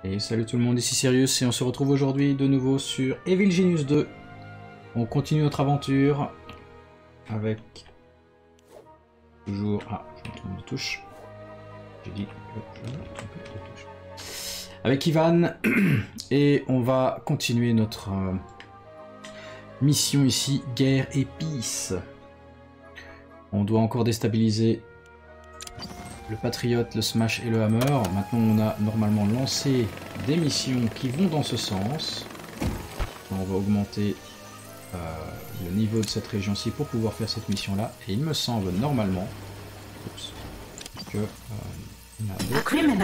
Et salut tout le monde, ici Sirius et on se retrouve aujourd'hui de nouveau sur Evil Genius 2. On continue notre aventure avec toujours... Ah, je me trompe de touche. J'ai dit que je me trompais de touche. Avec Ivan et on va continuer notre mission ici, guerre et peace. On doit encore déstabiliser le Patriote, le Smash et le Hammer. Maintenant on a normalement lancé des missions qui vont dans ce sens. On va augmenter le niveau de cette région-ci pour pouvoir faire cette mission-là. Et il me semble normalement que on a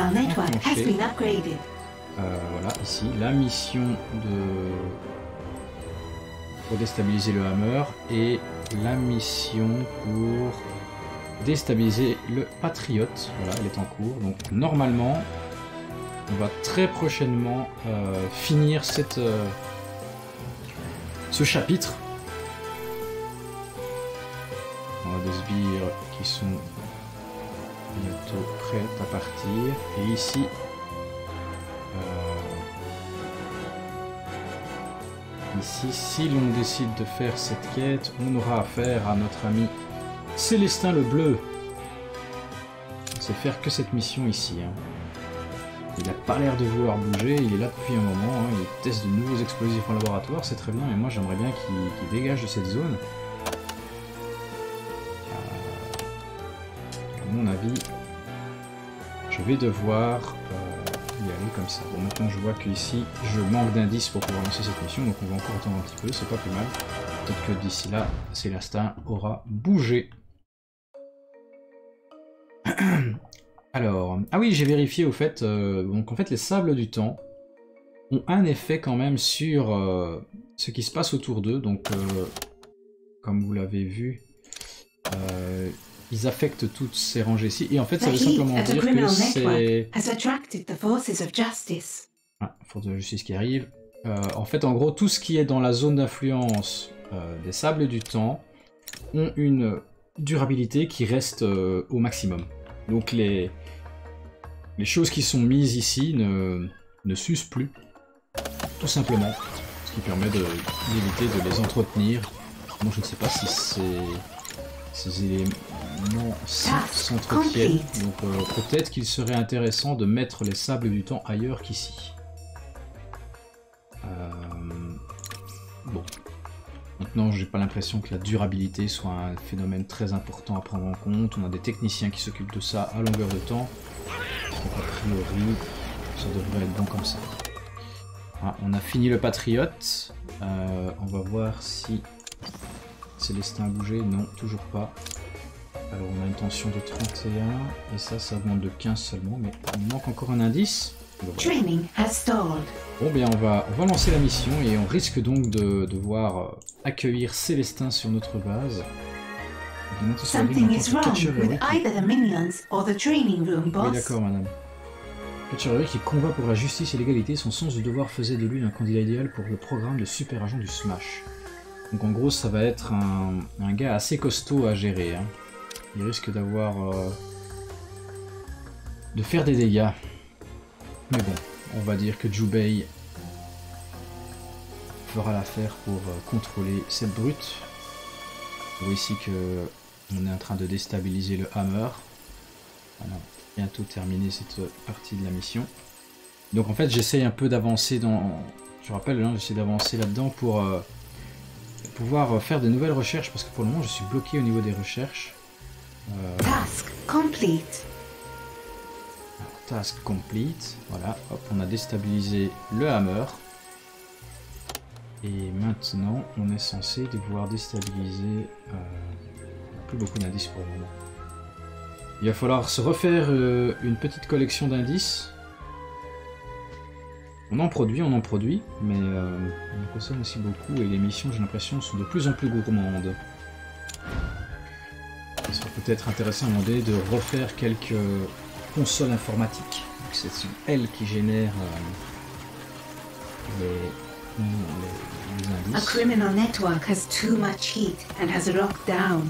voilà, ici, la mission pour déstabiliser le Hammer et la mission pour déstabiliser le Patriote. Voilà, elle est en cours. Donc normalement, on va très prochainement finir ce chapitre. On a des sbires qui sont bientôt prêtes à partir. Et ici, si l'on décide de faire cette quête, on aura affaire à notre ami Célestin le Bleu. On sait faire que cette mission ici. Hein. Il n'a pas l'air de vouloir bouger, il est là depuis un moment, hein. Il teste de nouveaux explosifs en laboratoire, c'est très bien, mais moi j'aimerais bien qu'il dégage de cette zone. À mon avis, je vais devoir y aller comme ça. Bon, maintenant je vois qu'ici je manque d'indices pour pouvoir lancer cette mission, donc on va encore attendre un petit peu, c'est pas plus mal. Peut-être que d'ici là, Célestin aura bougé. Alors, ah oui, j'ai vérifié au fait, donc en fait les sables du temps ont un effet quand même sur ce qui se passe autour d'eux, donc comme vous l'avez vu, ils affectent toutes ces rangées-ci, et en fait ça veut simplement dire que c'est... Ah, force de la justice qui arrive. En fait, en gros, tout ce qui est dans la zone d'influence des sables du temps ont une durabilité qui reste au maximum. Donc les choses qui sont mises ici ne s'usent plus, tout simplement, ce qui permet d'éviter de les entretenir. Moi je ne sais pas si ces éléments s'entretiennent, donc peut-être qu'il serait intéressant de mettre les sables du temps ailleurs qu'ici. Bon. Maintenant, j'ai pas l'impression que la durabilité soit un phénomène très important à prendre en compte. On a des techniciens qui s'occupent de ça à longueur de temps. Donc a priori, ça devrait être bon comme ça. Ah, on a fini le Patriote. On va voir si Célestin a bougé. Non, toujours pas. Alors on a une tension de 31. Et ça augmente de 15 seulement. Mais il manque encore un indice. Bon bien on va lancer la mission et on risque donc de devoir accueillir Célestin sur notre base. Oui d'accord madame. Cutchery qui combat pour la justice et l'égalité, son sens du devoir faisait de lui un candidat idéal pour le programme de super agent du Smash. Donc en gros ça va être un gars assez costaud à gérer. Hein. Il risque d'avoir... de faire des dégâts. Mais bon, on va dire que Jubei fera l'affaire pour contrôler cette brute. Vous voyez ici que on est en train de déstabiliser le Hammer. Voilà, bientôt terminer cette partie de la mission. Donc en fait j'essaye un peu d'avancer dans... Je rappelle, hein, j'essaie d'avancer là-dedans pour pouvoir faire de nouvelles recherches, parce que pour le moment je suis bloqué au niveau des recherches. Task complete. Task complete, voilà, hop, on a déstabilisé le Hammer. Et maintenant, on est censé devoir déstabiliser... plus beaucoup d'indices pour le moment. Il va falloir se refaire une petite collection d'indices. On en produit, mais on en consomme aussi beaucoup, et les missions, j'ai l'impression, sont de plus en plus gourmandes. Il serait peut-être intéressant à demander de refaire quelques... console informatique. C'est elle qui génère les indices. A criminal network has too much heat and has locked down.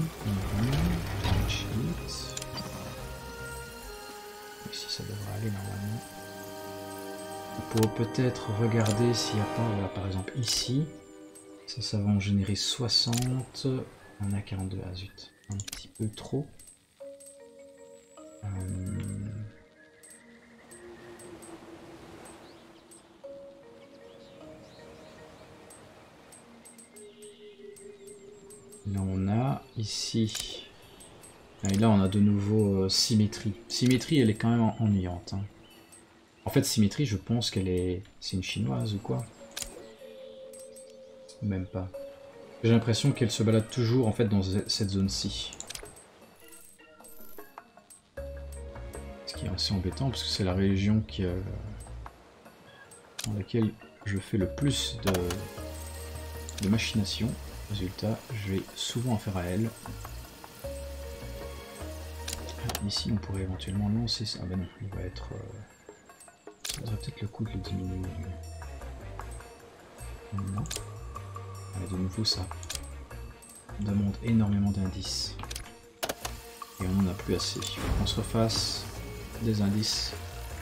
Ici ça devrait aller normalement. Pour peut-être regarder s'il n'y a pas, voilà, par exemple ici, ça va en générer 60, on a 42, ah zut, un petit peu trop. Là on a ici, et là on a de nouveau symétrie. Symétrie elle est quand même ennuyante. Hein. En fait symétrie je pense qu'elle est... c'est une chinoise ou quoi? Même pas. J'ai l'impression qu'elle se balade toujours en fait dans cette zone-ci. Ce qui est assez embêtant parce que c'est la région qui, dans laquelle je fais le plus de machination. Résultat, je vais souvent affaire à elle. Ici, on pourrait éventuellement lancer ça. Ah ben non, il va être... ça aurait peut-être le coup de le diminuer. Non. Allez, de nouveau, ça demande énormément d'indices. Et on n'en a plus assez. Il faut qu'on se refasse des indices.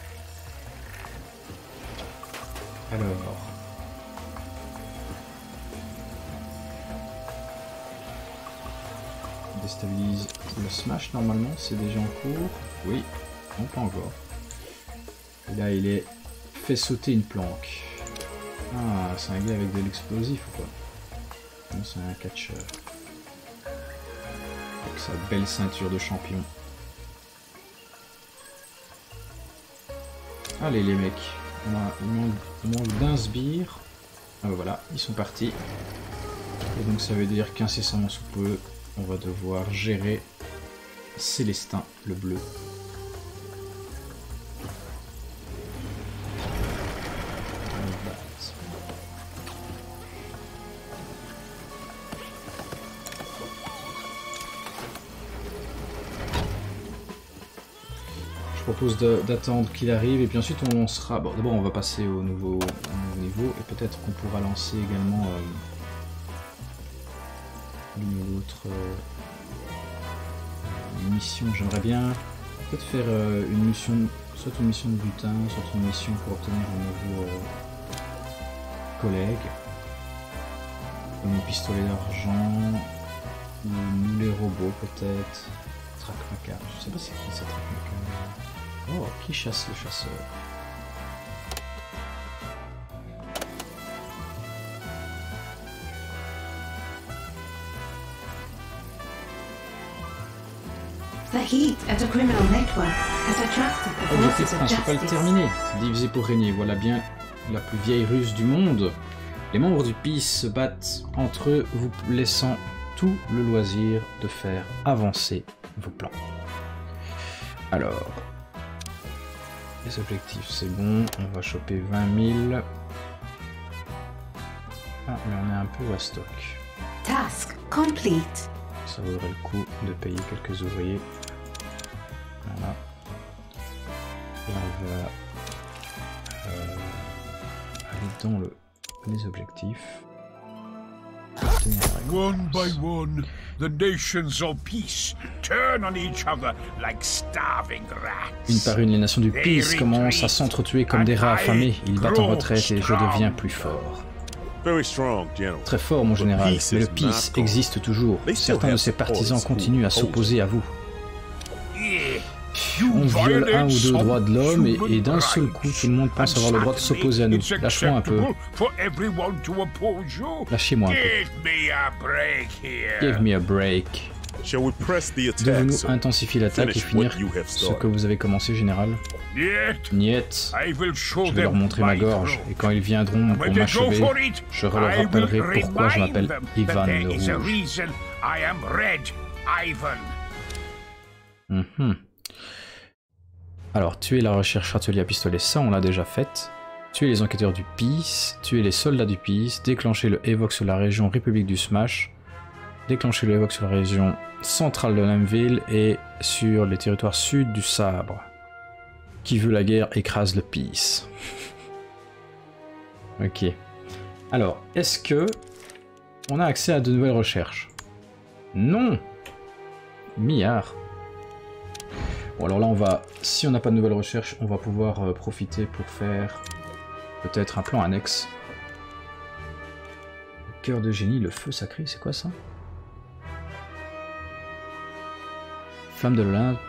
Alors... déstabilise le smash normalement, c'est déjà en cours. Oui, non pas encore. Et là il est fait sauter une planque. Ah, c'est un gars avec de l'explosif ou quoi? Non, c'est un catcheur. Avec sa belle ceinture de champion. Allez les mecs, il manque d'un sbire. Ah voilà, ils sont partis. Et donc ça veut dire qu'incessamment sous peu, on va devoir gérer Célestin, le bleu. Je propose d'attendre qu'il arrive et puis ensuite on lancera... Bon, d'abord on va passer au nouveau niveau et peut-être qu'on pourra lancer également... l'une ou l'autre mission. J'aimerais bien peut-être faire une mission, soit une mission de butin, soit une mission pour obtenir un nouveau collègue. Comme un pistolet d'argent, ou nous les robots peut-être. Track Macabre, je sais pas c'est qui ça, Track Macabre. Oh, qui chasse le chasseur? The heat at a criminal network has attracted the Objectif forces of principal justice. terminé. Diviser pour régner. Voilà bien la plus vieille ruse du monde. Les membres du PIS se battent entre eux, vous laissant tout le loisir de faire avancer vos plans. Alors, les objectifs c'est bon, on va choper 20 000. Ah, mais on est un peu à stock. Task complete. Ça vaudrait le coup de payer quelques ouvriers. Voilà. Et on va aller dans les objectifs. One by one, the nations of peace turn on each other like starving rats. Une par une, les nations du PIS commencent à s'entretuer comme des rats affamés. Ils battent en retraite et je deviens plus fort. Très fort, mon général, mais le PIS existe toujours. Certains de ses partisans continuent à s'opposer à vous. On viole un ou deux droits de l'homme et d'un seul coup, tout le monde pense avoir le droit de s'opposer à nous. Lâche-moi un peu. Lâchez-moi un peu. Give me a break. Devons-nous intensifier l'attaque et finir ce que vous avez commencé, général? Niet. Je vais leur montrer ma gorge, et quand ils viendront pour m'achever, je leur rappellerai pourquoi je m'appelle Ivan le Rouge. Alors, tuer la recherche atelier à pistolet, ça on l'a déjà fait. Tuer les enquêteurs du PIS, tuer les soldats du PIS, déclencher le Evoque sur la région République du Smash, déclencher le Evoque sur la région centrale de Lamville et sur les territoires sud du Sabre. Qui veut la guerre écrase le PIS. Ok. Alors, est-ce que on a accès à de nouvelles recherches? Non. Milliard. Bon alors là on va, si on n'a pas de nouvelles recherches, on va pouvoir profiter pour faire Peut-être un plan annexe. Le cœur de génie, le feu sacré, c'est quoi ça? Flamme de l'Olympe.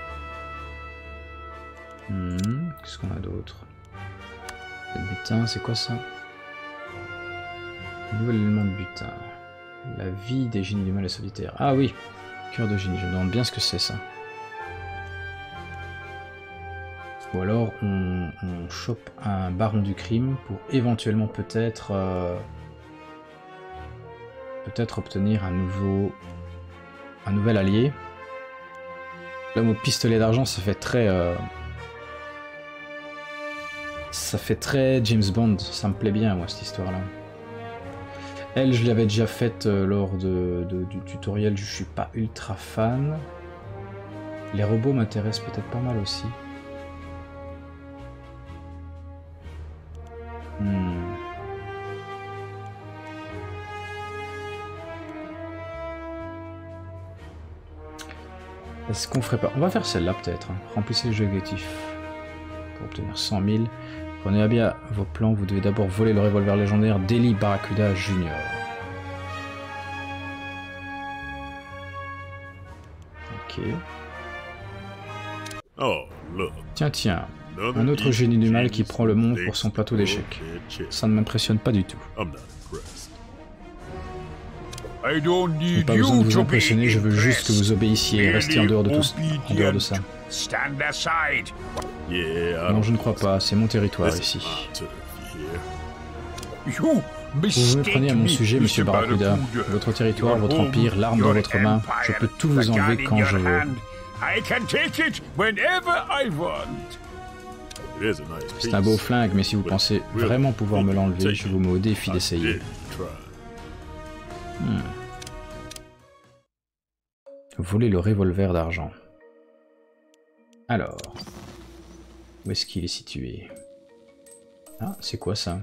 Qu'est-ce qu'on a d'autre? Le butin, c'est quoi ça? Le nouvel élément de butin. La vie des génies du mal et solitaire. Ah oui, cœur de génie, je me demande bien ce que c'est ça. Ou alors on chope un baron du crime pour éventuellement peut-être obtenir un nouvel allié. L'homme au pistolet d'argent, ça fait très James Bond, ça me plaît bien moi cette histoire-là. Elle, je l'avais déjà faite lors du tutoriel, je suis pas ultra fan. Les robots m'intéressent peut-être pas mal aussi. Est-ce qu'on ferait pas... On va faire celle-là peut-être. Hein. Remplissez les objectifs pour obtenir 100 000. Prenez à bien vos plans, vous devez d'abord voler le revolver légendaire d'Eli Barracuda Jr. Ok. Oh, look. Tiens. Un autre génie du mal qui prend le monde pour son plateau d'échecs. Ça ne m'impressionne pas du tout. I don't Je n'ai need pas besoin de you vous to be impressionner, je veux juste que vous impressed. obéissiez et restiez en dehors de tout en dehors de ça. Stand aside. Non, je ne crois pas, c'est mon territoire ici. You Vous me prenez à mon sujet, monsieur Barracuda. Votre territoire, votre empire, l'arme dans votre main, je peux tout vous enlever quand je veux. I can take it whenever I want. C'est un beau flingue, mais si vous pensez vraiment pouvoir me l'enlever, je vous mets au défi d'essayer. Voler le revolver d'argent. Alors, où est-ce qu'il est situé? Ah, c'est quoi ça?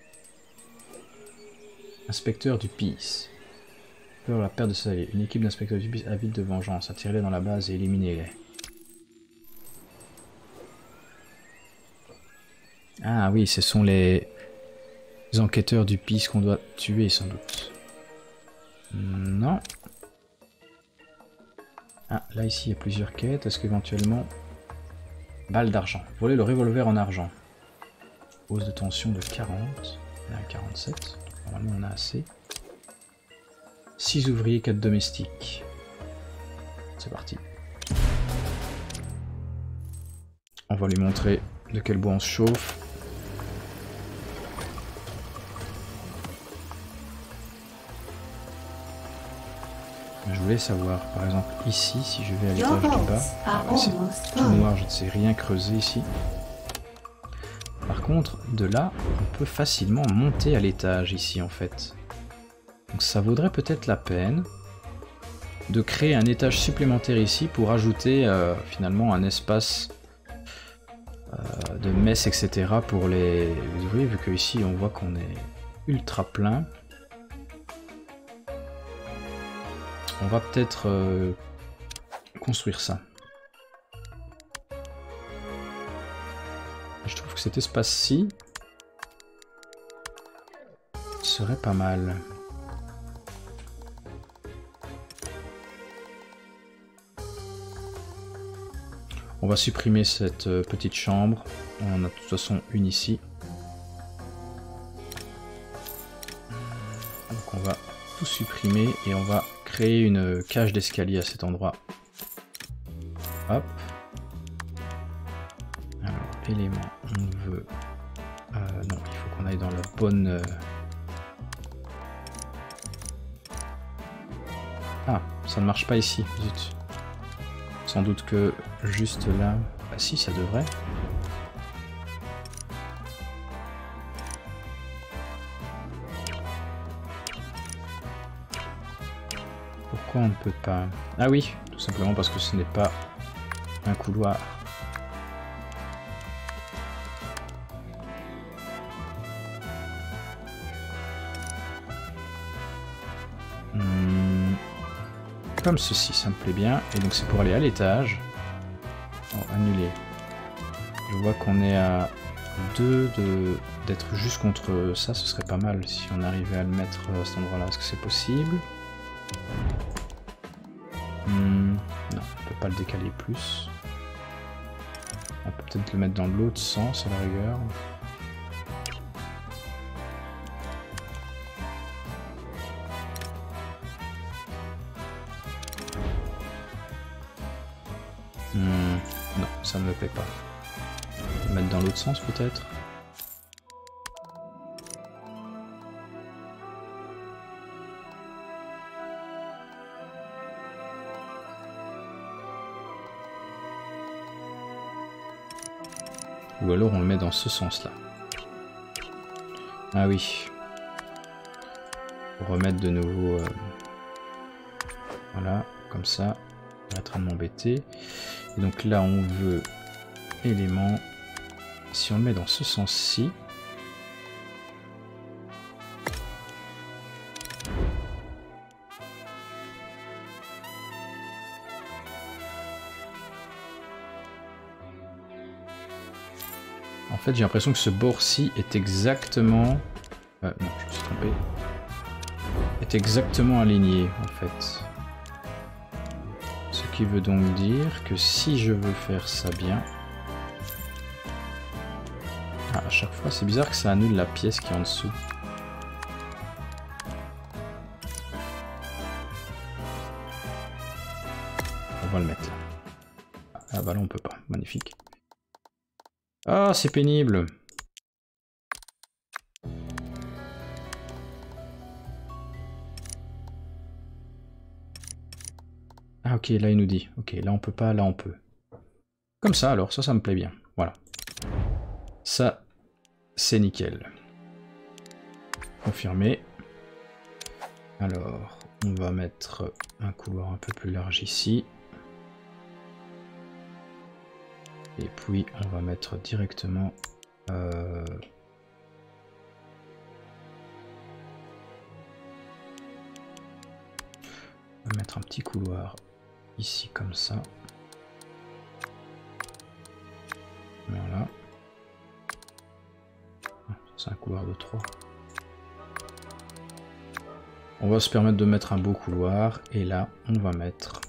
Inspecteur du Peace. Peur la perte de sa vie. Une équipe d'inspecteurs du Peace avide de vengeance. Attirez-les dans la base et éliminez-les. Ah oui, ce sont les enquêteurs du Peace qu'on doit tuer sans doute. Non. Ah, là ici il y a plusieurs quêtes. Est-ce qu'éventuellement... Balle d'argent. Voler le revolver en argent. Hausse de tension de 40. On est à 47. Normalement on a assez. 6 ouvriers, 4 domestiques. C'est parti. On va lui montrer de quel bois on se chauffe. Je voulais savoir, par exemple, ici, si je vais à l'étage du bas, c'est tout noir, je ne sais rien creuser ici. Par contre, de là, on peut facilement monter à l'étage ici, en fait. Donc ça vaudrait peut-être la peine de créer un étage supplémentaire ici pour ajouter finalement un espace de messe, etc. pour les ouvriers, vu que ici on voit qu'on est ultra plein. On va peut-être construire ça. Je trouve que cet espace-ci serait pas mal. On va supprimer cette petite chambre. On a de toute façon une ici. Donc on va tout supprimer et on va créer une cage d'escalier à cet endroit. Hop. Alors, élément, on veut... non, il faut qu'on aille dans la bonne... Ah, ça ne marche pas ici, zut. Sans doute que juste là... Ah si, ça devrait. Pourquoi on ne peut pas... Ah oui, tout simplement parce que ce n'est pas un couloir. Comme ceci, ça me plaît bien. Et donc c'est pour aller à l'étage. Oh, annuler. Je vois qu'on est à 2 d'être juste contre ça, ce serait pas mal si on arrivait à le mettre à cet endroit-là. Est-ce que c'est possible? Non, on peut pas le décaler plus. On peut peut-être le mettre dans l'autre sens à la rigueur. Non, ça ne me plaît pas. Le mettre dans l'autre sens peut-être. Ou alors on le met dans ce sens-là. Ah oui. Pour remettre de nouveau... Voilà, comme ça. Arrêtera de m'embêter. Et donc là on veut élément. Si on le met dans ce sens-ci. En fait j'ai l'impression que ce bord-ci est exactement... non, je me suis trompé. Est exactement aligné en fait. Ce qui veut donc dire que si je veux faire ça bien... Ah, à chaque fois, c'est bizarre que ça annule la pièce qui est en dessous. On va le mettre là. Ah bah là on peut pas, magnifique. Ah, c'est pénible. Ah ok, là il nous dit, ok, là on peut pas, là on peut. Comme ça alors, ça me plaît bien, voilà. Ça, c'est nickel. Confirmé. Alors, on va mettre un couloir un peu plus large ici. Et puis, on va mettre directement... On va mettre un petit couloir ici comme ça. Voilà. C'est un couloir de 3. On va se permettre de mettre un beau couloir. Et là, on va mettre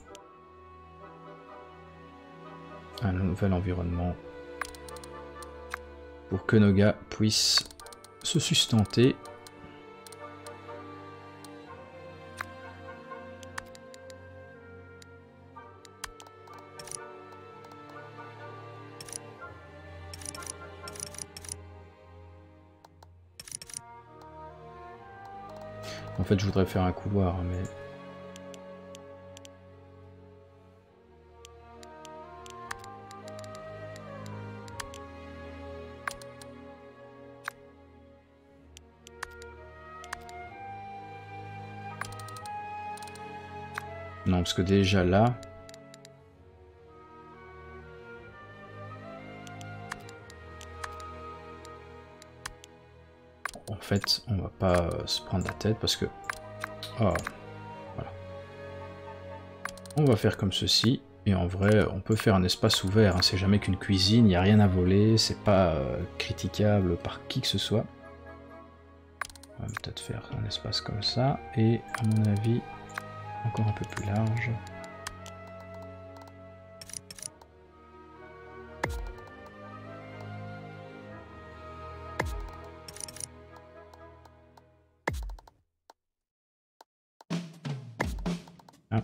un nouvel environnement pour que nos gars puissent se sustenter. En fait, je voudrais faire un couloir, mais... Non, parce que déjà là... En fait, on va pas se prendre la tête parce que... Oh, voilà. On va faire comme ceci. Et en vrai, on peut faire un espace ouvert. Hein. C'est jamais qu'une cuisine, il n'y a rien à voler. C'est pas critiquable par qui que ce soit. On va peut-être faire un espace comme ça. Et à mon avis, encore un peu plus large. Ah.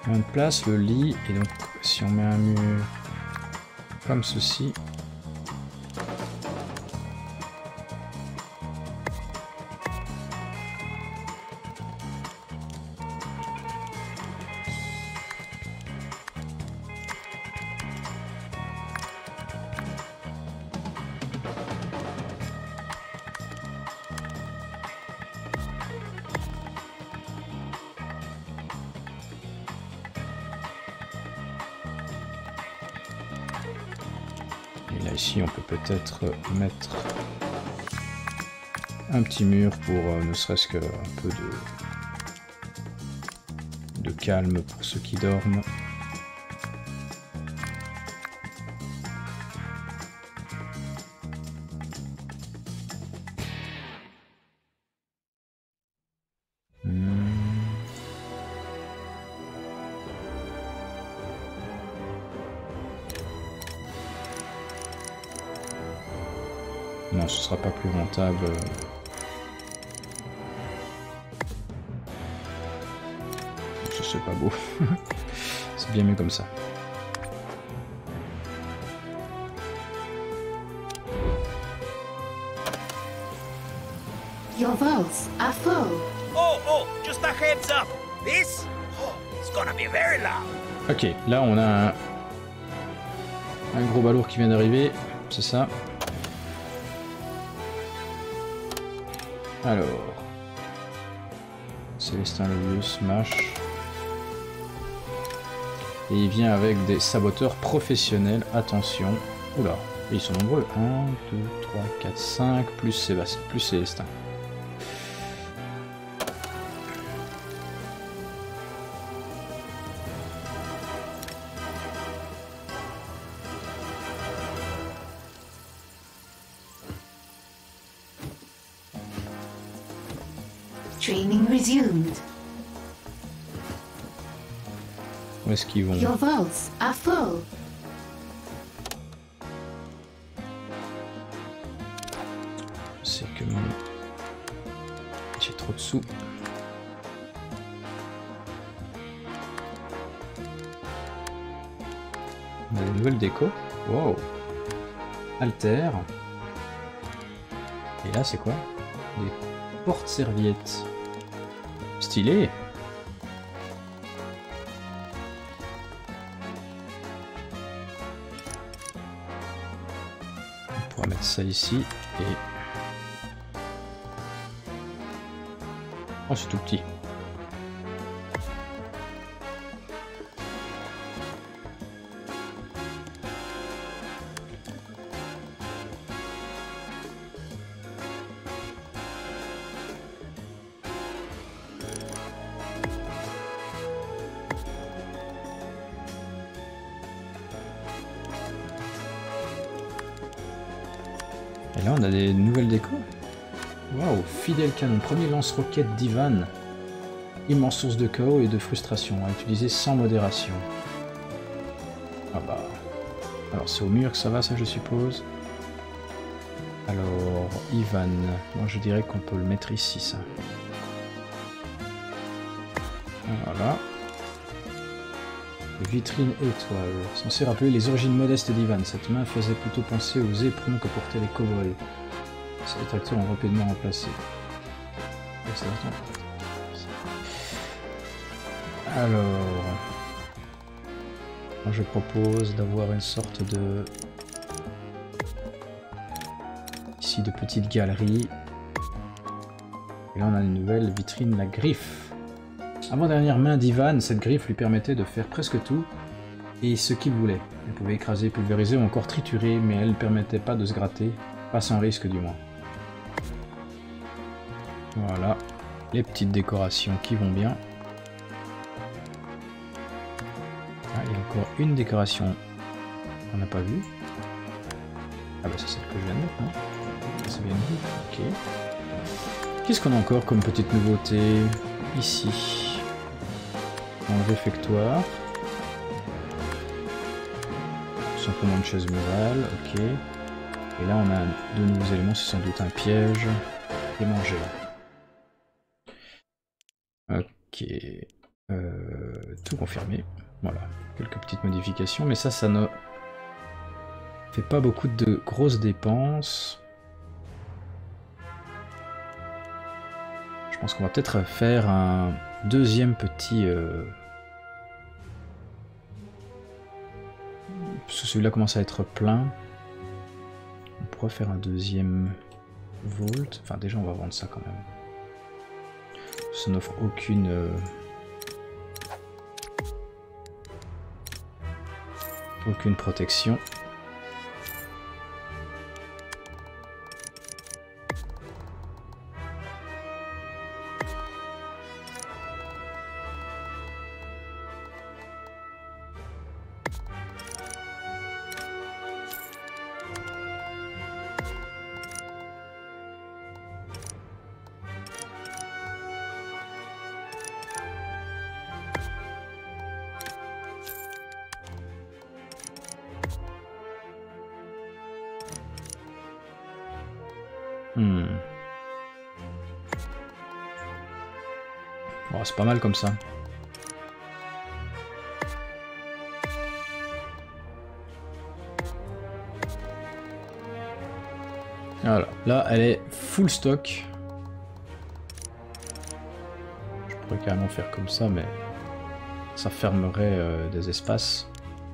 On place le lit et donc si on met un mur comme ceci. Et là ici on peut peut-être mettre un petit mur pour ne serait-ce qu'un peu de calme pour ceux qui dorment. Non, ce sera pas plus rentable. C'est pas beau. C'est bien mieux comme ça. Your vaults are full. Oh, just a heads up. This? Oh, it's gonna be very loud. Ok, là on a un gros balourd qui vient d'arriver, c'est ça. Alors, Célestin le vieux smash. Et il vient avec des saboteurs professionnels, attention. Oula, ils sont nombreux. 1, 2, 3, 4, 5, plus Sébastien, plus Célestin. Training resumed. Où est-ce qu'ils vont? Your vaults are full. C'est que j'ai trop de sous. On a des nouvelles déco. Wow. Alter. Et là c'est quoi? Des porte-serviettes. Stylé. On pourra mettre ça ici et... Oh, c'est tout petit. Et là, on a des nouvelles décos. Waouh, fidèle canon, premier lance-roquette d'Ivan. Immense source de chaos et de frustration, à utiliser sans modération. Ah bah... Alors c'est au mur que ça va, ça je suppose. Alors, Ivan, moi je dirais qu'on peut le mettre ici, ça. Voilà. Vitrine étoile. Censé rappeler les origines modestes d'Ivan, cette main faisait plutôt penser aux éperons que portaient les cow-boys. Ces détracteurs ont rapidement remplacé. Alors... Moi je propose d'avoir une sorte de... Ici de petite galerie. Et là on a une nouvelle vitrine, la griffe. Avant-dernière main d'Ivan, cette griffe lui permettait de faire presque tout et ce qu'il voulait. Elle pouvait écraser, pulvériser ou encore triturer, mais elle ne permettait pas de se gratter, pas sans risque du moins. Voilà, les petites décorations qui vont bien. Ah, il y a encore une décoration qu'on n'a pas vue. Ah bah c'est celle que je viens de mettre, non? C'est bien vu, ok. Qu'est-ce qu'on a encore comme petite nouveauté ici? Dans le réfectoire. Tout simplement une chaise murale, ok. Et là on a deux nouveaux éléments, c'est sans doute un piège et manger. Ok. Tout confirmé. Voilà, quelques petites modifications, mais ça ne fait pas beaucoup de grosses dépenses. Je pense qu'on va peut-être faire un deuxième petit... Parce que celui-là commence à être plein. On pourrait faire un deuxième vault. Enfin déjà on va vendre ça quand même. Ça n'offre aucune... aucune protection. Oh, c'est pas mal comme ça. Voilà, là elle est full stock. Je pourrais carrément faire comme ça, mais ça fermerait des espaces.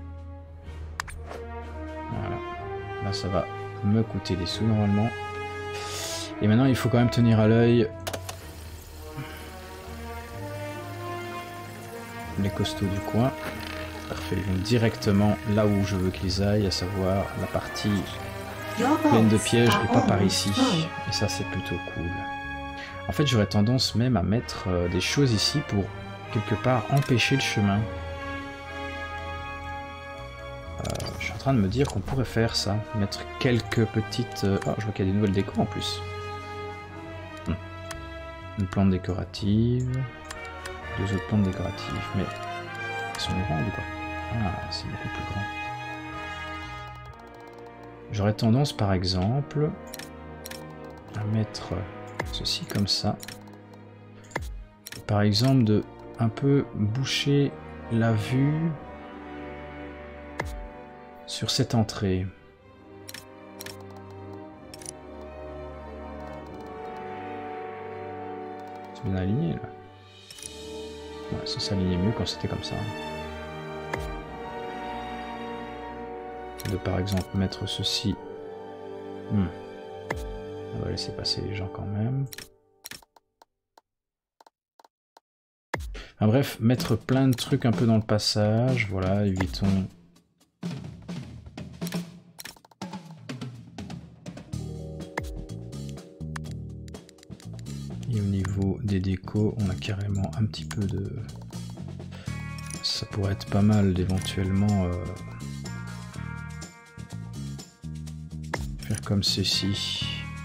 Voilà, là ça va me coûter des sous normalement. Et maintenant il faut quand même tenir à l'œil les costauds du coin. Parfait, ils vont directement là où je veux qu'ils aillent, à savoir la partie pleine de pièges et pas par ici. Et ça c'est plutôt cool. En fait j'aurais tendance même à mettre des choses ici pour quelque part empêcher le chemin. Je suis en train de me dire qu'on pourrait faire ça. Mettre quelques petites... Oh, je vois qu'il y a des nouvelles décos en plus. Une plante décorative. Deux autres plantes décoratives. Mais elles sont grandes ou quoi? Ah, c'est beaucoup plus grand. J'aurais tendance par exemple à mettre ceci comme ça. Par exemple de un peu boucher la vue sur cette entrée. C'est bien aligné là. Ouais, ça s'alignait mieux quand c'était comme ça. De par exemple mettre ceci. On va laisser passer les gens quand même. Enfin, bref, mettre plein de trucs un peu dans le passage. Voilà, évitons. Et au niveau des décos, on a carrément un petit peu de... Ça pourrait être pas mal d'éventuellement faire comme ceci.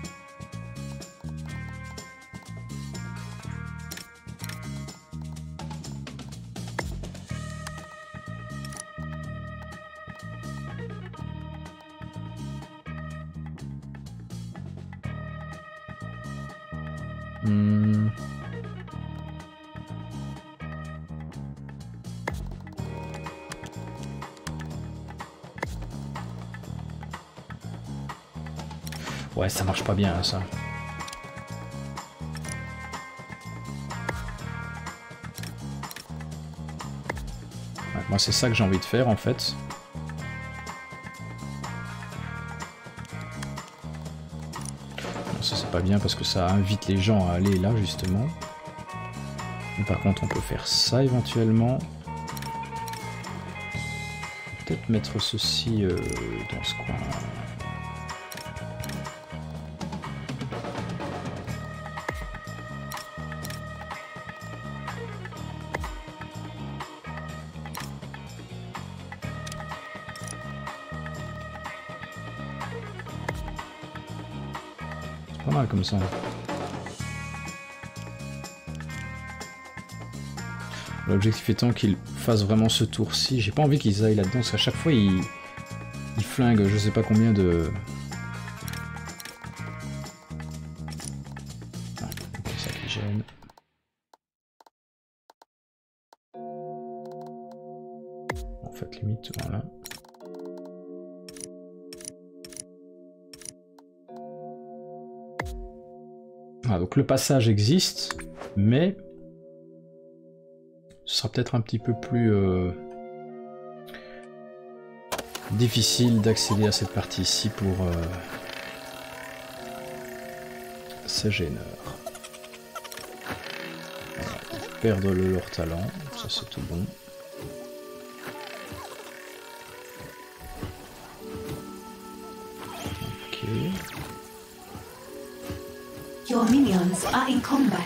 Ouais, ça marche pas bien ça. Ouais, moi c'est ça que j'ai envie de faire en fait. Bon, ça c'est pas bien parce que ça invite les gens à aller là justement. Mais par contre on peut faire ça éventuellement. Peut-être mettre ceci dans ce coin. Pas mal comme ça. L'objectif étant qu'ils fassent vraiment ce tour-ci. J'ai pas envie qu'ils aillent là-dedans parce qu'à chaque fois ils flinguent je sais pas combien de... Ah, c'est ça qui gêne. en fait, limite, voilà. Ah, donc le passage existe, mais ce sera peut-être un petit peu plus difficile d'accéder à cette partie ici pour ces gêneurs. Voilà, perdre leur talent, ça c'est tout bon. Ok. Your minions are in combat.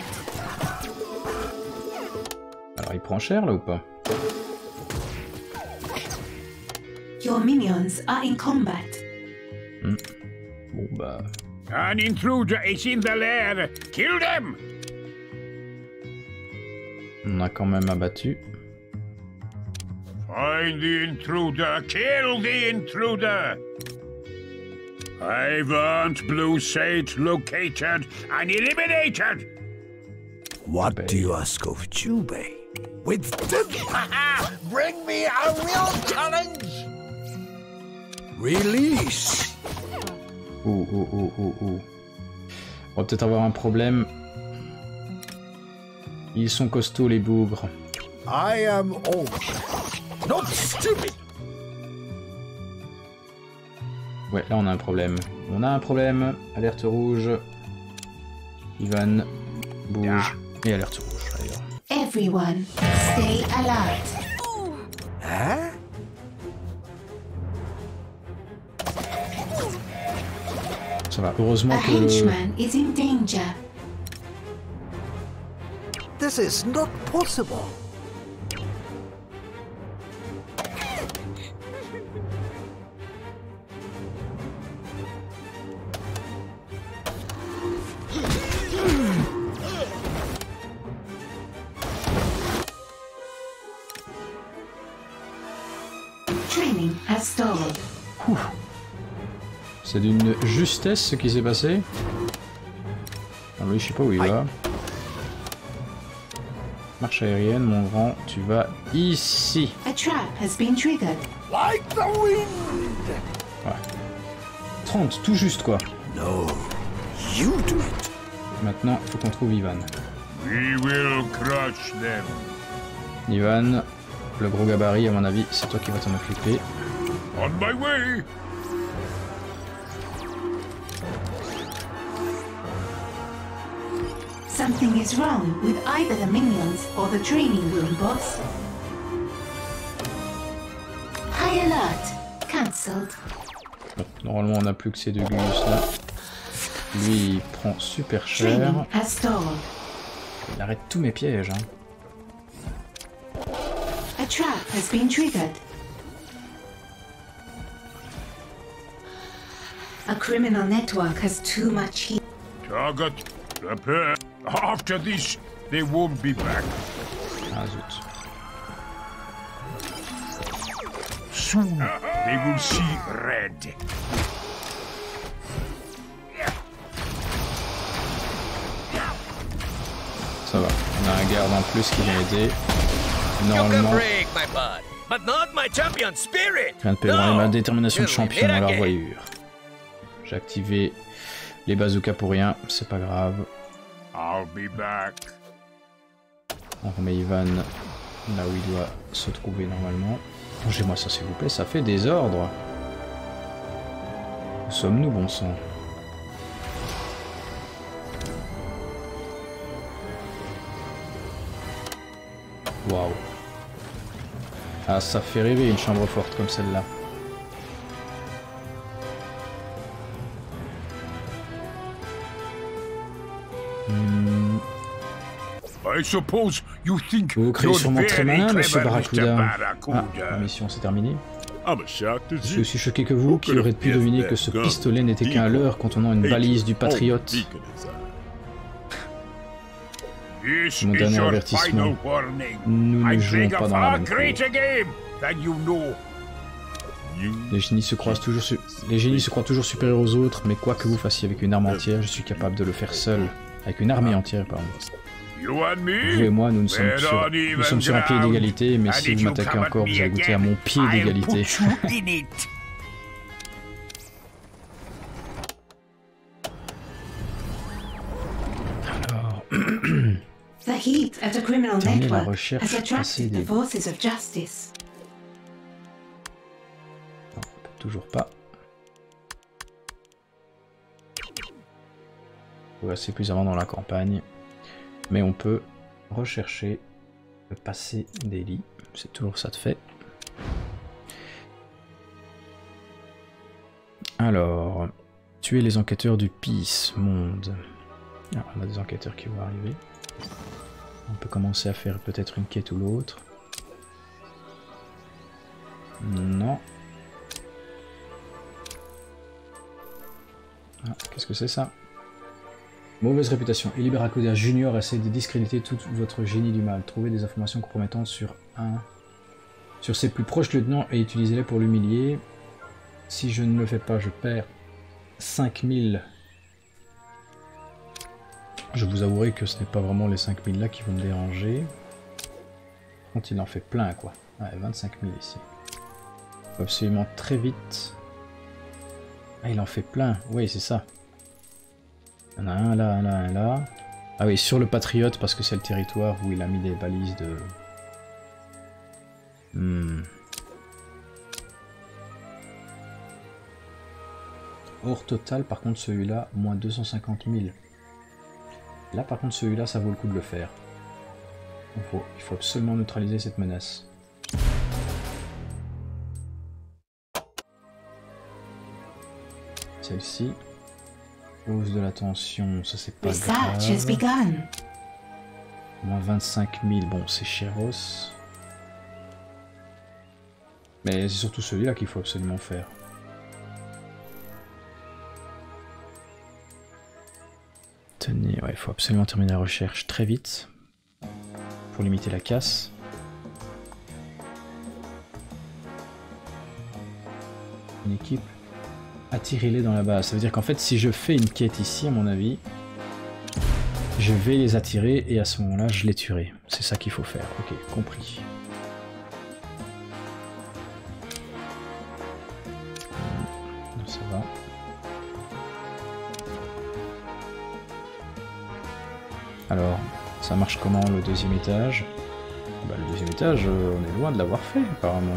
Alors il prend cher là ou pas? Your minions are in combat. Bon bah... An intruder is in the lair. Kill them! On a quand même abattu. Find the intruder. Kill the intruder. I want Blue Sage located and eliminated. What do you ask of Jubei? With Bring me a real challenge! release! Oh. On va peut-être avoir un problème. Ils sont costauds les bougres. I am old. Not stupid! Ouais, là on a un problème. On a un problème. Alerte rouge. Ivan bouge. Et alerte rouge d'ailleurs. Everyone, stay alert. Huh? Ça va. Heureusement A que... henchman is in danger. This is not possible. Training has stalled. C'est d'une justesse ce qui s'est passé. Alors lui, je sais pas où il va. Marche aérienne, mon grand, tu vas ici. A trap has been triggered. Like the wind! Ouais. 30, tout juste quoi. No, you do it. Maintenant, il faut qu'on trouve Ivan. We will crush them. Ivan, le gros gabarit, à mon avis, c'est toi qui vas t'en occuper. On my way. Something is wrong with either the minions or the training room, boss. High alert. Cancelled. Bon, normalement, on n'a plus que ces deux gus là. Lui, il prend super cher. Training has stalled. Il arrête tous mes pièges. Hein. A trap has been triggered. A criminal network has too much heat. Target, prepare. After this, they won't be back. Ah zut. Soon, they will see red. Ça va. On a un garde en plus qui vient aider. You can Normalement, break my butt, but not my champion spirit. rien de pire dans ma détermination de We'll champion meet à leur again. voyure. J'ai activé les bazookas pour rien, c'est pas grave. I'll be back. On remet Ivan là où il doit se trouver normalement. Rangez-moi ça s'il vous plaît, ça fait désordre. Où sommes-nous, bon sang? Waouh. Ah, ça fait rêver une chambre forte comme celle-là. I suppose you think Vous vous créez you're sûrement très very malin, monsieur clever, Mr. Barracuda. Ah, Barracuda. la mission c'est terminé. I'm as shocked as Je suis you. aussi choqué que vous, qui aurait pu deviner que ce pistolet n'était qu'un leurre contenant une balise du patriote. This Mon is dernier your avertissement. final warning. Nous ne I'm jouons playing pas a dans la far même cour. greater game than you know. Les génies se croient toujours supérieurs aux autres, mais quoi que vous fassiez avec une arme entière, je suis capable de le faire seul. Avec une armée entière, pardon. You and Vous me? et moi, nous sommes We're sur, on even nous sommes sur un pied ground. d'égalité, mais And si if vous you m'attaquez come at encore, me vous allez goûter à again, mon pied I'll d'égalité. put you in it. Alors, The heat at a criminal terminer la network recherche, has passer attracted des... the forces of justice. Non, toujours pas. On va passer plus avant dans la campagne. Mais on peut rechercher, passer des lits. C'est toujours ça de fait. Alors, tuer les enquêteurs du Peace Monde. Ah, on a des enquêteurs qui vont arriver. On peut commencer à faire peut-être une quête ou l'autre. Non. Ah, qu'est-ce que c'est ça? Mauvaise réputation. Elibera Claudia Junior essaie de discréditer tout votre génie du mal. Trouvez des informations compromettantes sur ses plus proches lieutenants et utilisez-les pour l'humilier. Si je ne le fais pas, je perds 5000. Je vous avouerai que ce n'est pas vraiment les 5000 là qui vont me déranger. Quand il en fait plein, quoi. Ouais, 25 000 ici. Faut absolument très vite. Ah, il en fait plein. Oui, c'est ça. Il y en a un là, un là, un là. Ah oui, sur le Patriote, parce que c'est le territoire où il a mis des balises de... Hors total, par contre, celui-là, moins 250 000. Là, par contre, celui-là, ça vaut le coup de le faire. Il faut absolument neutraliser cette menace. Celle-ci. Hausse de la tension, ça c'est pas Research has grave. begun. Moins 25 000, bon, c'est chéros. Mais c'est surtout celui-là qu'il faut absolument faire. Tenez, ouais, il faut absolument terminer la recherche très vite. Pour limiter la casse. Une équipe. Attirez-les dans la base. Ça veut dire qu'en fait, si je fais une quête ici, à mon avis, je vais les attirer et à ce moment-là, je les tuerai. C'est ça qu'il faut faire. Ok, compris. Ça va. Alors, ça marche comment le deuxième étage? Bah, le deuxième étage, on est loin de l'avoir fait, apparemment.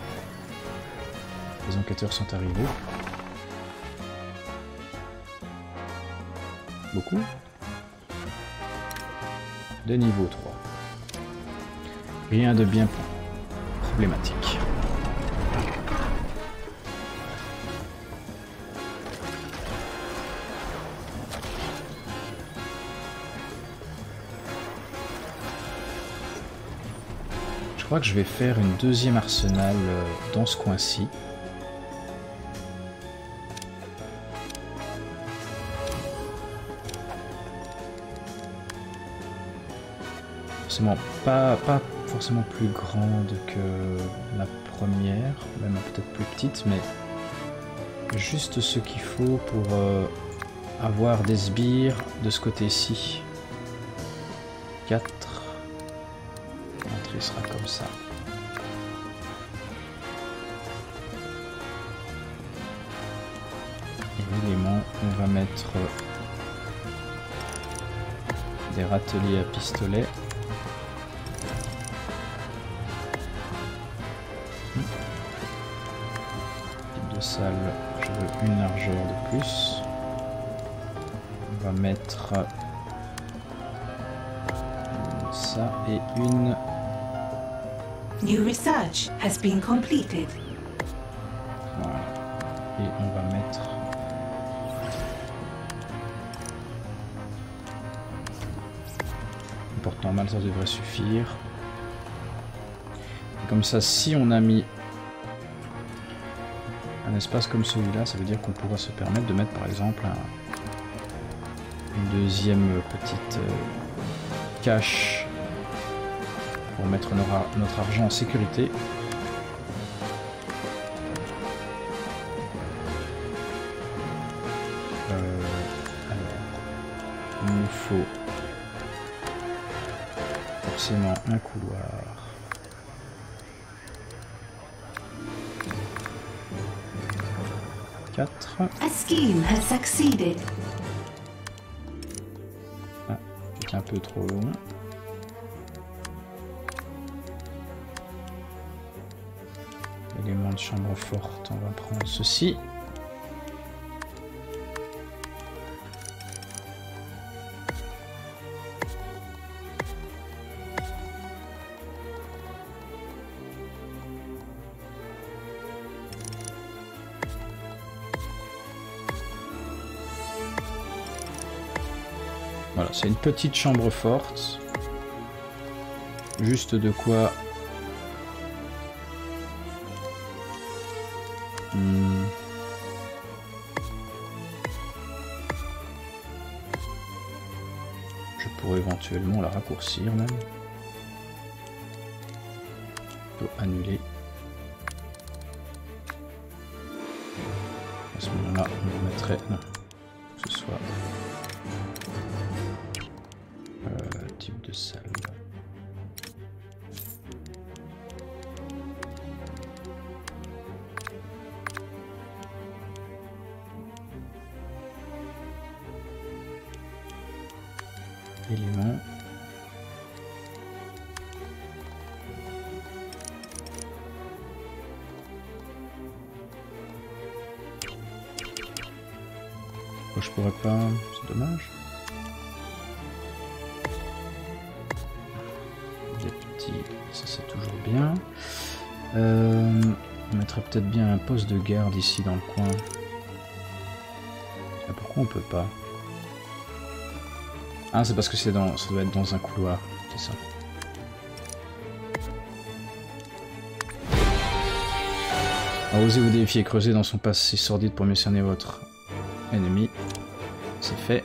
Les enquêteurs sont arrivés. Beaucoup. De niveau 3. Rien de bien problématique. Je crois que je vais faire une deuxième arsenal dans ce coin-ci. Pas forcément plus grande que la première, même peut-être plus petite, mais juste ce qu'il faut pour avoir des sbires de ce côté-ci. 4. L'entrée sera comme ça. Et l'élément, on va mettre des râteliers à pistolet. Salle, je veux une largeur de plus. On va mettre ça et une. New research has been completed. Voilà. Et on va mettre une porte normale, ça devrait suffire. Et comme ça, si on a mis un espace comme celui-là, ça veut dire qu'on pourra se permettre de mettre par exemple une deuxième petite cache pour mettre notre argent en sécurité. Alors, il nous faut forcément un couloir. A scheme has succeeded. Ah, c'est un peu trop long. Élément de chambre forte, on va prendre ceci. Voilà, c'est une petite chambre forte. Juste de quoi... Je pourrais éventuellement la raccourcir même. Plutôt annuler. À ce moment-là, on mettrait... Non, que ce soit... type de salle. Élément. Oh, je pourrais pas, c'est dommage. Des petits, ça c'est toujours bien. On mettrait peut-être bien un poste de garde ici dans le coin. Ah, pourquoi on peut pas? Ah, c'est parce que c'est dans, ça doit être dans un couloir, c'est ça. Osez vous défier, creuser dans son passé sordide pour mieux cerner votre ennemi. C'est fait.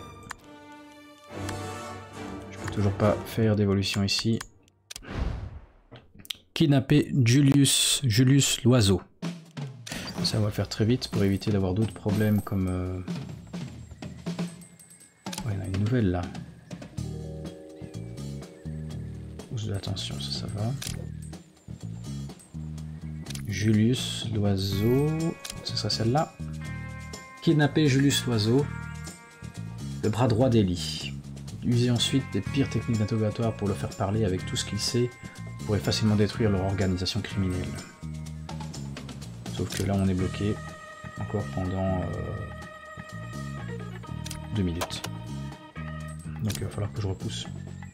Je peux toujours pas faire d'évolution ici. Kidnapper Julius l'oiseau. Ça va le faire très vite pour éviter d'avoir d'autres problèmes comme... Ouais, il y en a une nouvelle là. Pose de l'attention, ça va. Julius l'oiseau, ce sera celle-là. Kidnapper Julius l'oiseau, le bras droit d'Ellie. User ensuite des pires techniques d'interrogatoire pour le faire parler avec tout ce qu'il sait, pourrait facilement détruire leur organisation criminelle. Sauf que là on est bloqué encore pendant 2 minutes. Donc il va falloir que je repousse.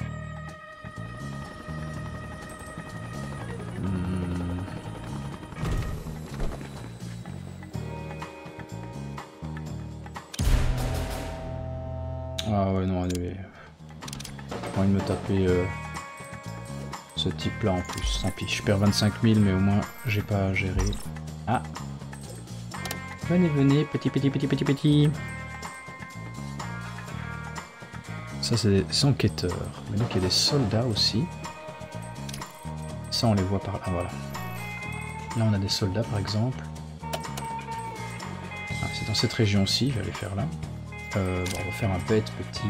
Ah ouais non, j'ai envie de me taper ce type là en plus, tant pis, je perds 25 000 mais au moins j'ai pas à gérer. Ah, venez, petit. Ça c'est des enquêteurs, mais donc il y a des soldats aussi. Ça on les voit par là, ah, voilà. Là on a des soldats par exemple. Ah, c'est dans cette région-ci, je vais aller faire là. Bon, on va faire un bête petit...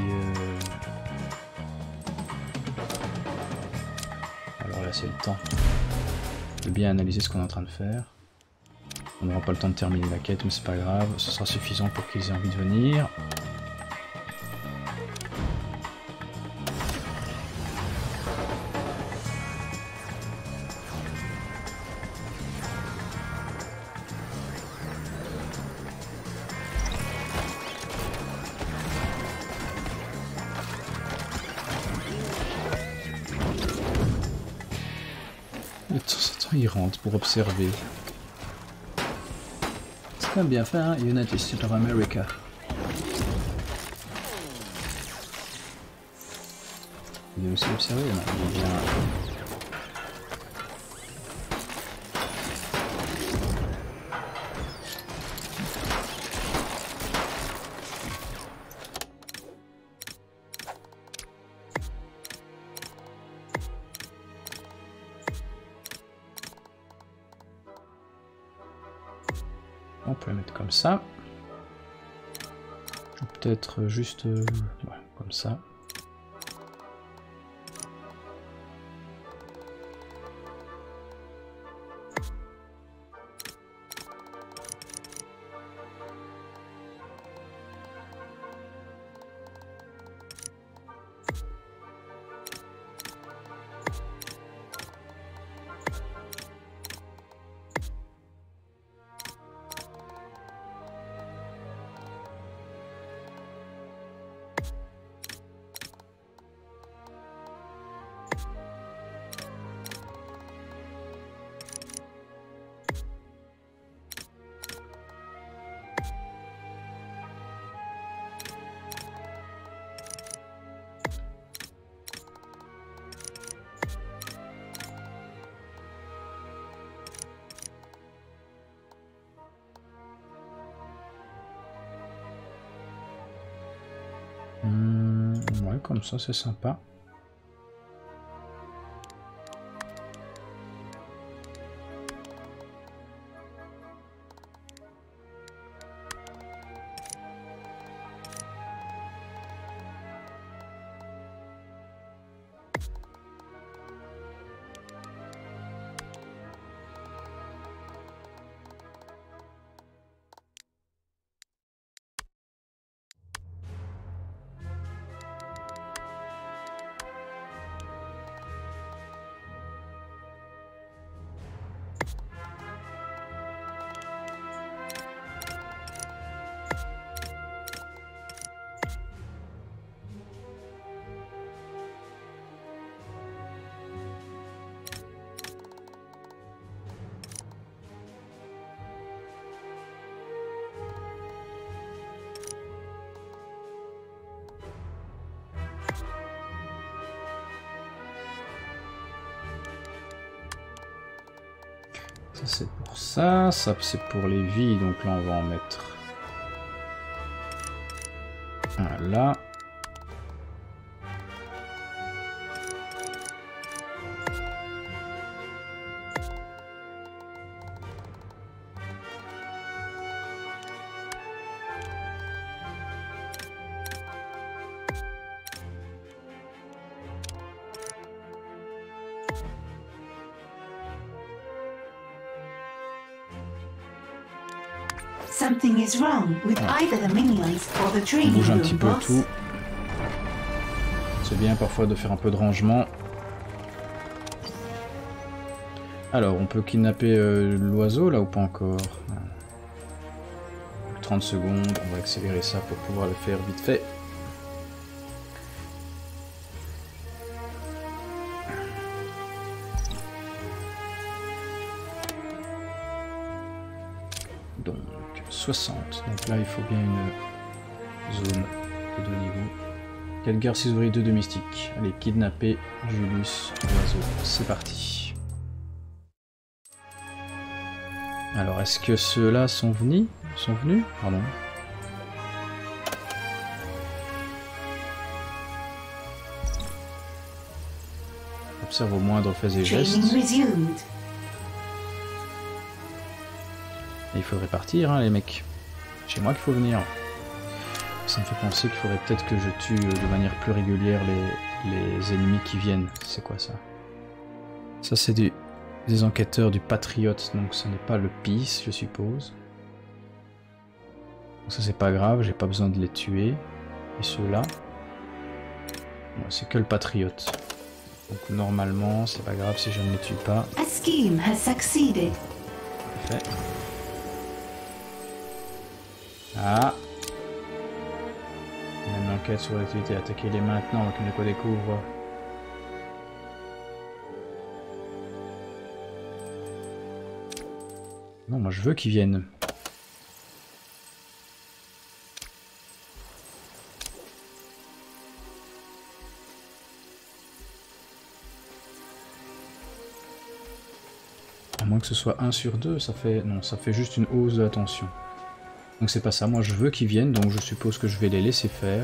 Alors là c'est le temps de bien analyser ce qu'on est en train de faire. On n'aura pas le temps de terminer la quête mais c'est pas grave, ce sera suffisant pour qu'ils aient envie de venir. Il rentre pour observer. C'est quand même bien fait, hein, United States of America. Il est aussi observé, non, il est bien... On peut le mettre comme ça. Peut-être juste ouais, comme ça. Ouais, comme ça, c'est sympa. Ça c'est pour ça, ça c'est pour les vies, donc là on va en mettre un là. Something is wrong with either the minions or the On training bouge un room, petit peu boss. tout. C'est bien parfois de faire un peu de rangement. Alors, on peut kidnapper l'oiseau là ou pas encore? 30 secondes, on va accélérer ça pour pouvoir le faire vite fait. Donc 60, donc là il faut bien une zone de 2 niveaux. Quelle 6 ouvriers 2 domestiques. Allez, kidnapper Julius l'oiseau, c'est parti. Alors est-ce que ceux-là sont venus? Pardon. Observe au moindre fait et geste. Training resumed. Et il faudrait partir, hein, les mecs. Chez moi qu'il faut venir. Ça me fait penser qu'il faudrait peut-être que je tue de manière plus régulière les ennemis qui viennent. C'est quoi ça? Ça c'est des enquêteurs du Patriote, donc ce n'est pas le PIS, je suppose. Donc ça c'est pas grave, j'ai pas besoin de les tuer. Et ceux-là, ouais, c'est que le Patriote. Donc normalement, c'est pas grave si je ne les tue pas. A scheme has succeeded. Parfait. Ah. Même l'enquête sur l'activité, attaquez-les maintenant avant qu'ils ne le découvrent. Non, moi je veux qu'ils viennent. À moins que ce soit 1 sur 2, ça fait... Non, ça fait juste une hausse de la tension. Donc c'est pas ça, moi je veux qu'ils viennent, donc je suppose que je vais les laisser faire.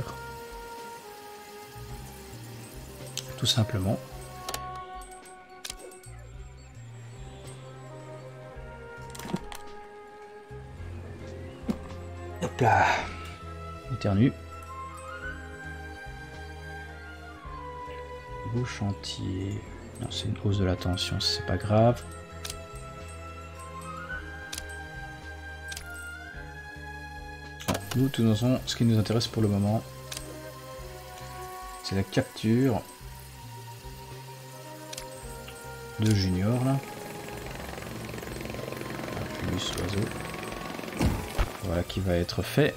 Tout simplement. Hop là. Éternue. Beau chantier. Non, c'est une hausse de la tension, c'est pas grave. Nous, de toute façon, ce qui nous intéresse pour le moment, c'est la capture de Junior, là. Plus l'oiseau. Voilà qui va être fait.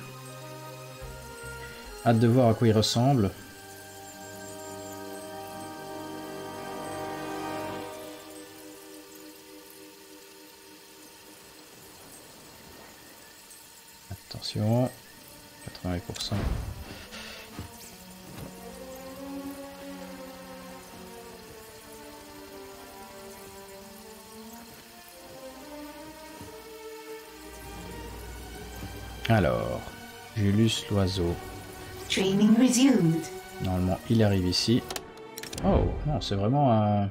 Hâte de voir à quoi il ressemble. Attention, 80%. Alors, Julius l'oiseau. Training resumed. Normalement, il arrive ici. Oh, non, c'est vraiment un...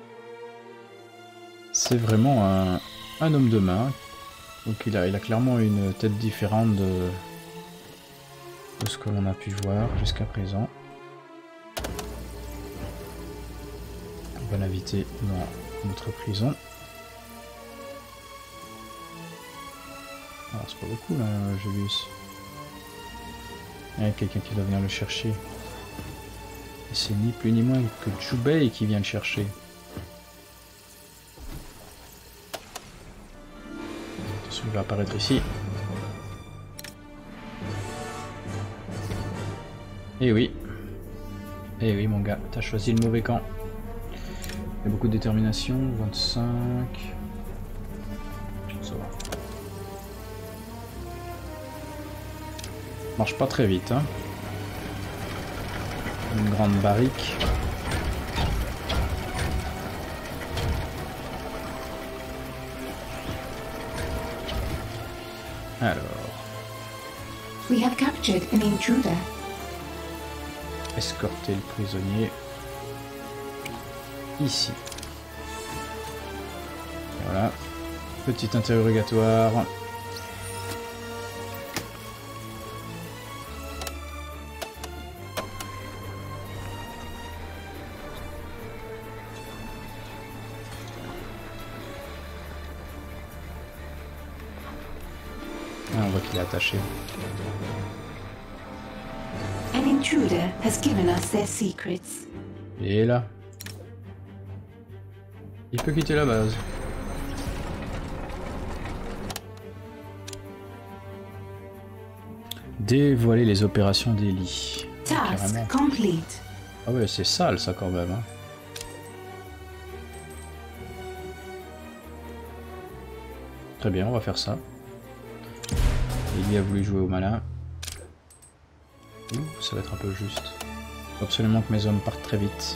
C'est vraiment un homme de main. Donc il a clairement une tête différente de ce que l'on a pu voir jusqu'à présent. On va l'inviter dans notre prison. Alors c'est pas beaucoup là, Julius. Il y a quelqu'un qui doit venir le chercher. Et c'est ni plus ni moins que Jubei qui vient le chercher. Attention, il va apparaître ici. Eh oui. Eh oui mon gars, t'as choisi le mauvais camp. Il y a beaucoup de détermination, 25... Ça va. Marche pas très vite, hein. Une grande barrique. Alors... We have captured an intruder. Escorter le prisonnier ici. Voilà. Petit interrogatoire. Ah, on voit qu'il est attaché. An intruder has given us their secrets. Et là, il peut quitter la base. Dévoiler les opérations d'Ellie. Task Carrément. complete. Ah ouais, c'est sale ça quand même. Hein. Très bien, on va faire ça. Ellie a voulu jouer au malin. Ouh, ça va être un peu juste. Faut absolument que mes hommes partent très vite.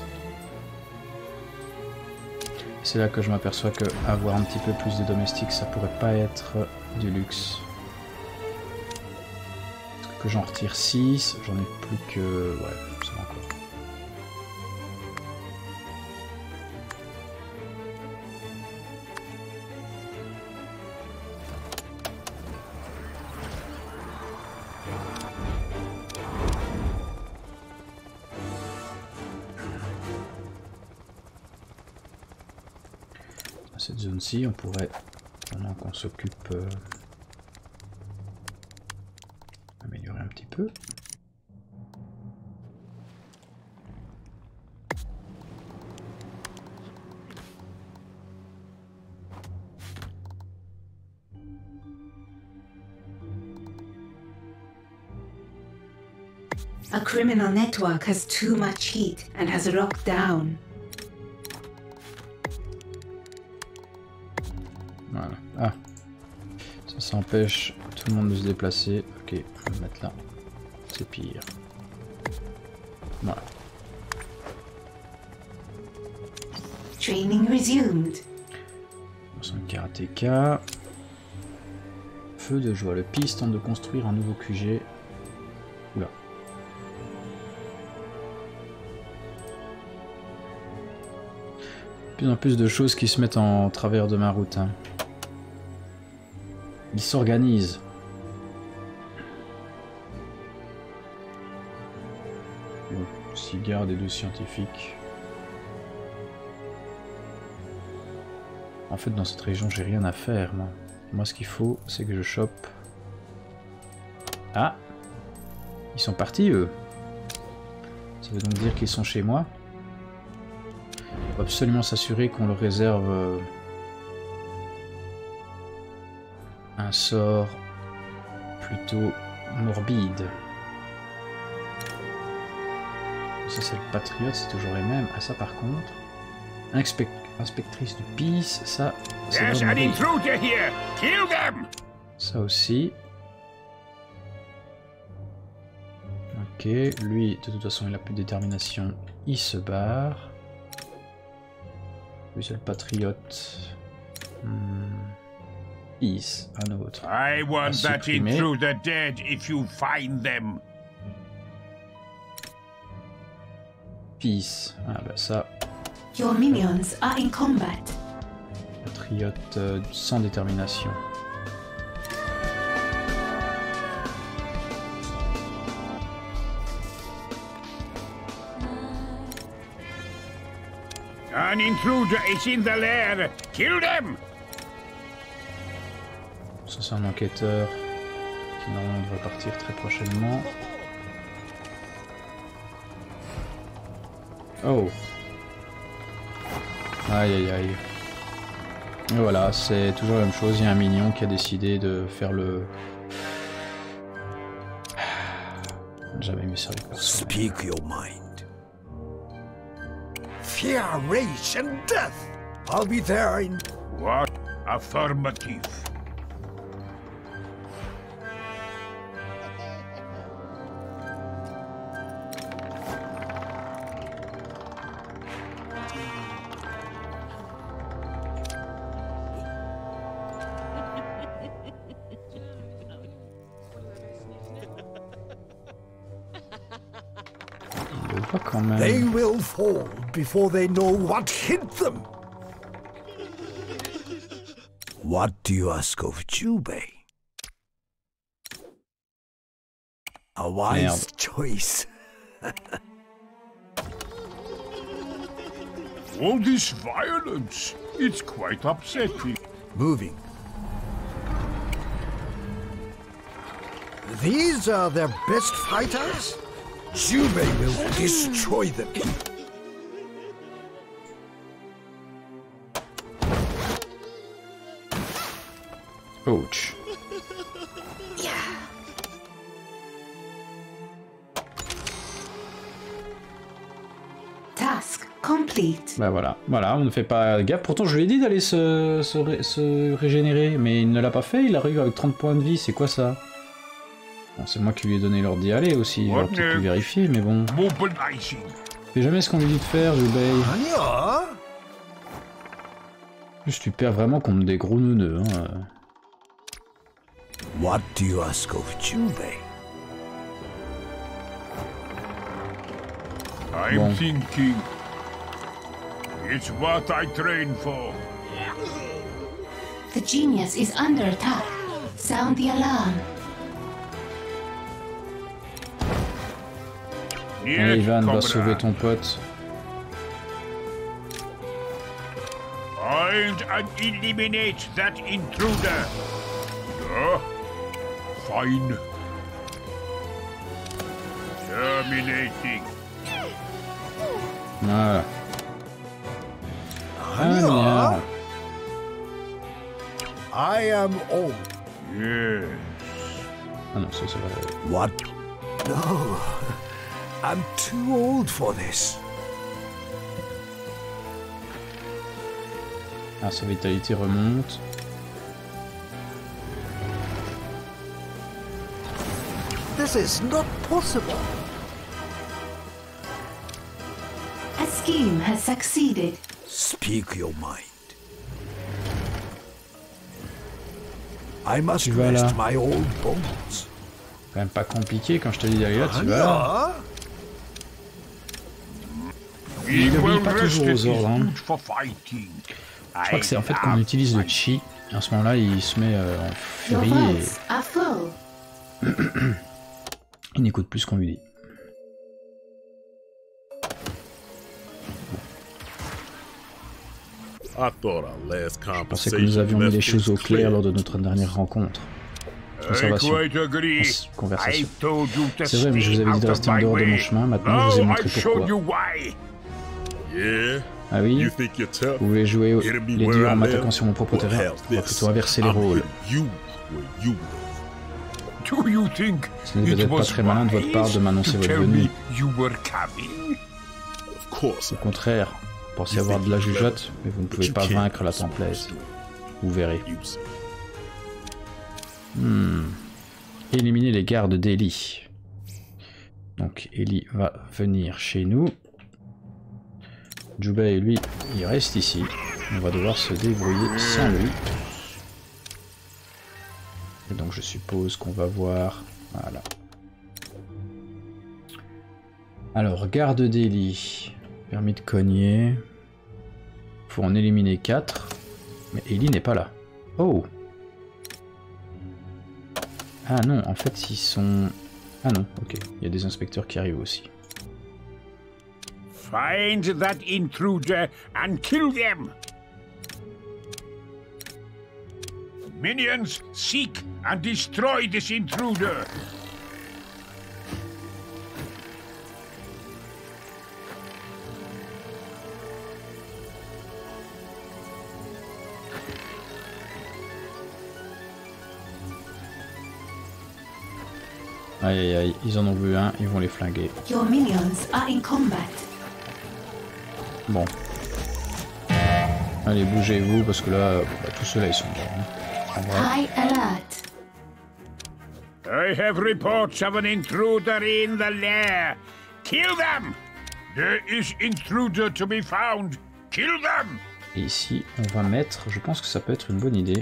C'est là que je m'aperçois que avoir un petit peu plus de domestiques, ça pourrait pas être du luxe. Que j'en retire 6, j'en ai plus que... Ouais, ça va encore. Dans cette zone-ci, on pourrait, pendant qu'on s'occupe... améliorer un petit peu. A criminal network has too much heat and has locked down. Voilà. Ah. Ça empêche tout le monde de se déplacer. Ok, on va le mettre là. C'est pire. Voilà. Training resumed. Son karatéka. Feu de joie. Le PIS tente de construire un nouveau QG. Oula. De plus en plus de choses qui se mettent en travers de ma route. Hein. Ils s'organisent. Bon, 6 gardes et 2 scientifiques. En fait, dans cette région, j'ai rien à faire, moi. Moi, ce qu'il faut, c'est que je chope... Ah! Ils sont partis, eux. Ça veut donc dire qu'ils sont chez moi. Il faut absolument s'assurer qu'on leur réserve... un sort plutôt morbide. Ça c'est le patriote, c'est toujours les mêmes. Ah ça par contre, inspectrice du PIS, ça c'est There's an vraiment... intruder here! Kill them! Ça aussi. Ok, lui de toute façon il a plus de détermination, il se barre. Lui c'est le patriote. Is un autre. I want that supprimer. intruder dead if you find them. Peace. Ah bah ça, Your minions are in combat. patriote sans détermination. An intruder is in the lair. Kill them! Ça c'est un enquêteur qui normalement devrait partir très prochainement. Oh. Aïe aïe aïe. Et voilà, c'est toujours la même chose, il y a un mignon qui a décidé de faire le... Jamais aimé ça avec personne. Speak your mind. Fear, rage, and death. I'll be there in... What? Affirmative. Il le voit quand même. They will fall before they know what hit them. What do you ask of Jubei? A wise Merde. choice. All this violence. It's quite upsetting. Moving. These are their best fighters? Jubei will destroy them. Ouch. Task complete. Bah voilà, voilà, on ne fait pas gaffe. Pourtant je lui ai dit d'aller se régénérer, mais il ne l'a pas fait, il arrive avec 30 points de vie, c'est quoi ça? Bon, c'est moi qui lui ai donné l'ordre d'y aller aussi, j'aurais peut-être pu vérifier, mais bon. Mobilizing. Fais jamais ce qu'on lui dit de faire, Jubei. Anya? Juste tu perds vraiment contre des gros neuneux, hein. What do you ask of Jubei? I'm Bon. thinking. It's what I train for. The genius is under attack. Sound the alarm. Allez, Ivan, va comrade. sauver ton pote. Find and eliminate that intruder. Fine. Terminating. Voilà. Anya? Ah, I am old. Yes. ah non, ça c'est vrai. What? No. I'm too old for this. Ah, sa vitalité remonte. This is not possible. A scheme has succeeded. Speak your mind. I must Tu vas rest là. my old bones. Quand même pas compliqué quand je te dis d'aller là, tu vas là. Anya? Il He obéit will pas rest toujours aux his ordres, hein. boot for fighting. Je crois que c'est en fait quand on utilise le chi, et à ce moment-là il se met en Your furie vaults are full. et il n'écoute plus ce qu'on lui dit. I thought our last Je pensais conversation que nous avions mis left les choses things au clair clear. lors de notre dernière rencontre. I Conservation. quite agree. Conversation. I told you to C'est vrai, mais je vous avais dit de stay rester en out of dehors de my mon way. chemin, maintenant je vous ai Now montré I showed pourquoi. you why. Yeah? Ah oui, You think you're tough? vous voulez jouer Hit me les where deux I en live? m'attaquant sur mon propre Well, terrain. how's On va this? plutôt inverser les I'm rôles. hitting you where you live. Do you think Ce n'est it peut-être pas was très malin de votre part de m'annoncer wise to votre tell venue. me you were coming? Of course. Au contraire, vous pensez avoir de la jugeote, mais vous ne pouvez pas vaincre la Templaise. Vous verrez. You see. Éliminer les gardes d'Eli. Donc Eli va venir chez nous. Jubei, lui, il reste ici. On va devoir se débrouiller sans lui. Et donc je suppose qu'on va voir... Voilà. Alors, garde d'Ellie. Permis de cogner. Faut en éliminer 4. Mais Ellie n'est pas là. Oh! Ah non, en fait, ils sont... Ah non, ok. Il y a des inspecteurs qui arrivent aussi. Find that intruder and kill them. Minions, seek and destroy this intruder. Aïe aïe aïe, ils en ont vu un, ils vont les flinguer. Your minions are in combat. Bon. Allez, bougez-vous, parce que là, bah, tous ceux-là, ils sont morts. Hein. En vrai. High alert. I have reports of an intruder in the lair. Kill them! There is intruder to be found. Kill them! Et ici, on va mettre, je pense que ça peut être une bonne idée.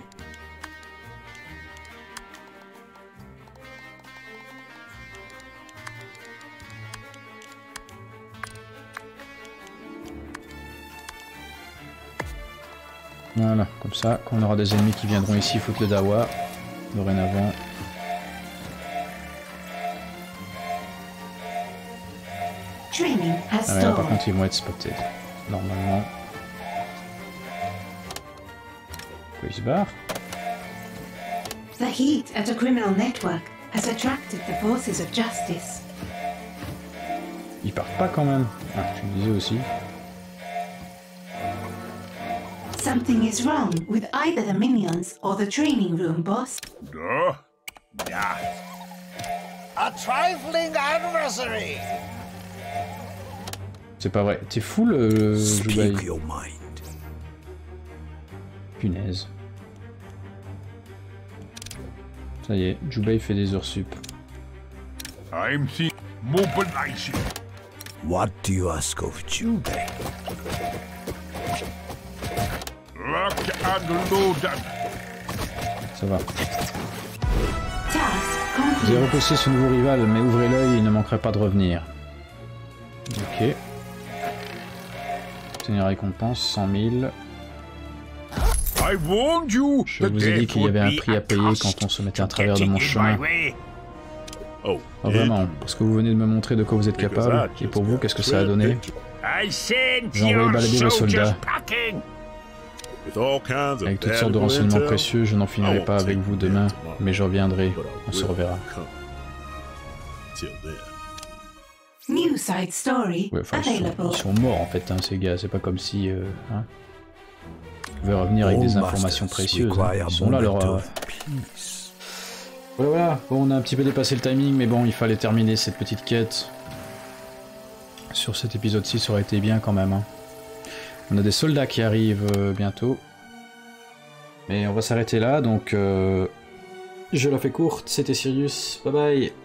Voilà, comme ça, quand on aura des ennemis qui viendront ici foutre le dawa, dorénavant. Training has Ah ouais, là, par stalled. contre, ils vont être spotés, normalement. Pourquoi ils se barrent? The heat at a criminal network has attracted the forces of justice. Ils partent pas quand même. Ah, je le disais aussi. Something is wrong with either the minions or the training room, boss. No? Nah. A trifling adversary. C'est pas vrai. T'es fou le Jubai. Speak your mind. Punaise. Ça y est, Jubai fait des heures sup. I'm mobilizing. What do you ask of Jubei? Lock and loaded. Ça va. Task Vous avez complete. repoussé ce nouveau rival, mais ouvrez l'œil, il ne manquerait pas de revenir. Ok. Obtenir récompense, 100 000. I warned you. Je vous ai dit qu'il y avait un prix à payer quand on se mettait à travers de mon chemin. Oh, Ah, vraiment, parce que vous venez de me montrer de quoi vous êtes capable. Et pour vous, qu'est-ce que ça a donné? I sent J'ai envoyé your balader vos soldiers soldats. packing. With all kinds of Avec toutes sortes de valuable renseignements intel, précieux, je n'en finirai pas avec vous demain, mais je reviendrai. but I On se will reverra. come. Till then. New side story Ouais, enfin, available. ils sont morts en fait, hein, ces gars. C'est pas comme si. Hein, ils pouvaient revenir avec des All informations masters précieuses. Hein. require Ils sont là, moment leur. of peace. Voilà, voilà. Bon, on a un petit peu dépassé le timing, mais bon, il fallait terminer cette petite quête. Sur cet épisode-ci, ça aurait été bien quand même. Hein. On a des soldats qui arrivent bientôt. Mais on va s'arrêter là, donc. Je la fais courte. C'était Sirius. Bye bye.